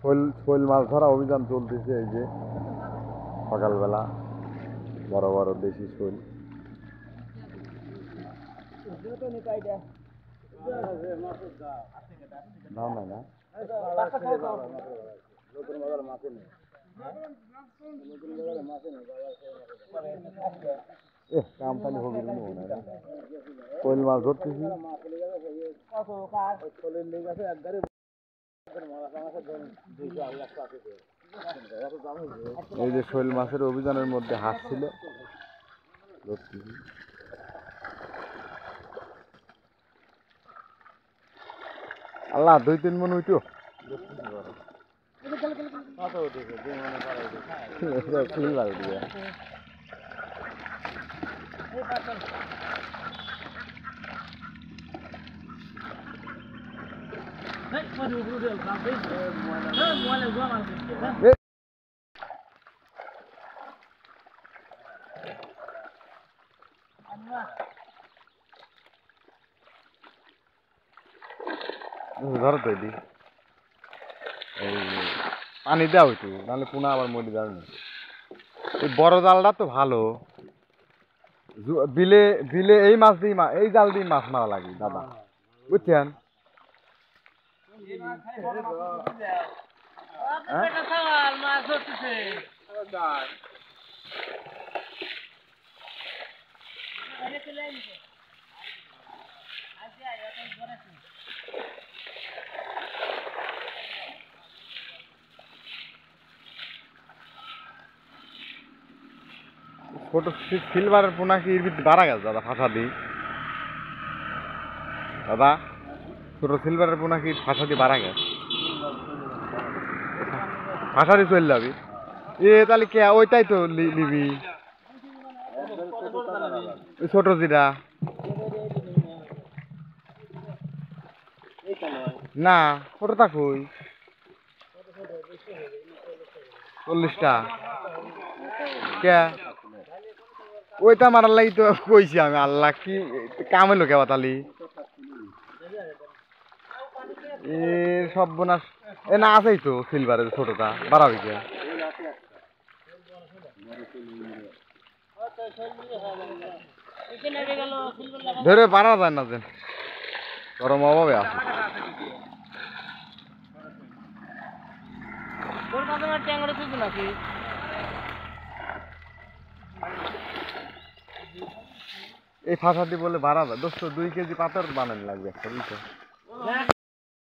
শৈল মাছ ধরা অভিযান চলতেছে। এই যে সকালবেলা বড় বড় দেশি শৈল। নাও না না কামপানি হবে শৈল মাছ ধরতেছি। এই যে শৈল মাছের অভিযানের মধ্যে হাঁস ছিল। আল্লাহ 2-3 মন উঠো ধরো তো এটি পানি দেওয়া হইতো, নাহলে পুনা আবার মরে যাবে না। এই বড় জালটা তো ভালো, বিলে বিলে এই মাছ দিয়ে এই জাল দিয়ে মাছ মারা লাগে দাদা, বুঝছেন? ছোট সিলভারের পোনা কি এর ভিতরে বাড়া গেছে দাদা? ফাঁসা দিই দাদা, ছোট সিলভারের পোনা কি ফাঁসা দিয়ে বাড়া গেছে? ফাঁসা দিয়ে চলে যাবি তাহলে কে ওইটাই তো নিবি, ছোট যেটা না ছোটটা কই 40টা কে ওইটা মারার লাগি তো কইছি আমি। আল্লাহ কি কাম হইলো কে তালি এ সব বোনাস এ না আছেই তো সিলভারের ছোটটা বাড়াবি কে ধরে বাড়া যায় না, যেন গরম অভাবে আছে। এই ফাঁসাটি বলে বাড়া যায় দোস্ত, 2 কেজি পাথর বানানো লাগবে একটা, বুঝছো?